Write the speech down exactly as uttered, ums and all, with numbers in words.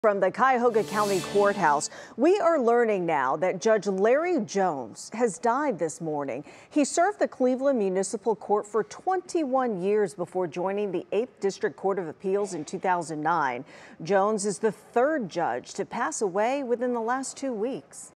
From the Cuyahoga County Courthouse, we are learning now that Judge Larry Jones has died this morning. He served the Cleveland Municipal Court for twenty-one years before joining the eighth District Court of Appeals in two thousand nine. Jones is the third judge to pass away within the last two weeks.